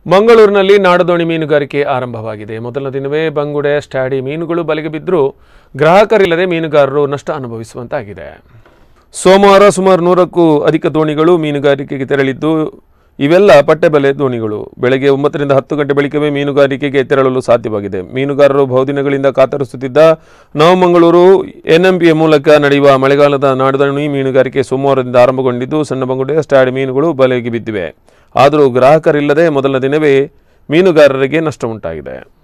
ಮಂಗಳೂರಿನಲ್ಲಿ ನಾಡದೋಣಿ ಮೀನುಗಾರಿಕೆ ಆರಂಭವಾಗಿದೆ. ಮೊದಲ ದಿನವೇ ಬಂಗುಡೆ, ಸ್ಟ್ಯಾಡಿ ಮೀನುಗಳು ಬಲೆಗೆ ಬಿದ್ದರೂ ಗ್ರಾಹಕರಿಲ್ಲದೆ ಮೀನುಗಾರರು ನಷ್ಟ ಅನುಭವಿಸುವಂತಾಗಿದೆ. ಸೋಮವಾರ ಸುಮಾರು 100ಕ್ಕೂ ಅಧಿಕ ದೋಣಿಗಳು ಮೀನುಗಾರಿಕೆಗೆ ತೆರಳಿದ್ದು, ಇವೆಲ್ಲ ಪಟ್ಟೆಬಲೆ ದೋಣಿಗಳು. ಬೆಳಗ್ಗೆ 9 ರಿಂದ 10 ಗಂಟೆ ಬಳಿಕವೇ ಮೀನುಗಾರಿಕೆಗೆ ತೆರಳಲು ಸಾಧ್ಯವಾಗಿದೆ. ಮೀನುಗಾರರು ಬಹುದಿನಗಳಿಂದ ಕಾತರಿಸುತ್ತಿದ್ದ ನವಮಂಗಳೂರು NMPಯ ಮೂಲಕ ನಡೆಯುವ ಮಳೆಗಾಲದ ನಾಡದೋಣಿ ಮೀನುಗಾರಿಕೆ ಸೋಮವಾರದಿಂದ ಆರಂಭಗೊಂಡಿದ್ದು, ಸಣ್ಣ ಬಂಗುಡೆ, ಸ್ಟ್ಯಾಡಿ ಮೀನುಗಳು ಬಲೆಗೆ ಬಿದ್ದಿವೆ. ಆದರೂ ಗ್ರಾಹಕರಿಲ್ಲದೆ ಮೊದಲ ದಿನವೇ ಮೀನುಗಾರರಿಗೆ ನಷ್ಟ ಉಂಟಾಗಿದೆ.